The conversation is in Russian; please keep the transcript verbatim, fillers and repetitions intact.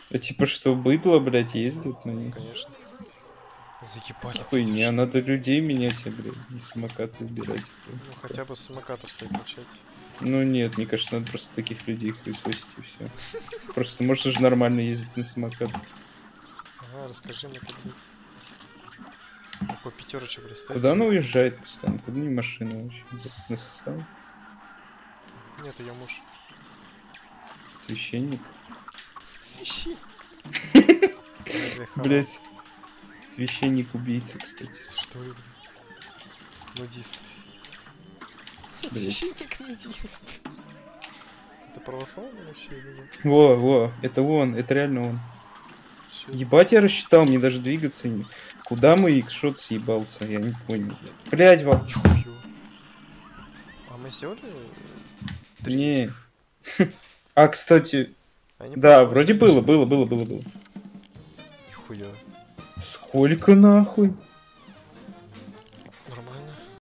А типа что, быдло, блядь, ездит на Ну, них? конечно. Заебали, блядь, Хуйня, уже. надо людей менять, а, блядь, не самокаты убирать. Ну, хотя бы с самокатов стоит начать. Ну нет, мне кажется, надо просто таких людей хуесосить и все. Просто можно же нормально ездить на самокатах. Ага, расскажи мне-ка, блядь. Какой пятерочек, блядь, стоит Куда она сверху? уезжает постоянно? Куда не машина вообще? блядь? Насосал? Нет, ее муж. Священник? Священник. Бля, хамал. Блять, священник-убийца, кстати. Что я, блядь? Нудист. Блять. Священник-нудист. Это православный вообще или нет? Во, во, это он, это реально он. Чё? Ебать, я рассчитал, мне даже двигаться не... Куда мой икшот съебался? Я не понял, блядь. Блять, во... Нихуя. А мы сделали э, три Не. этих? А, кстати, Я не помню, да, по-моему, вроде сделали было, же. было, было, было, было. Нихуя. Сколько нахуй?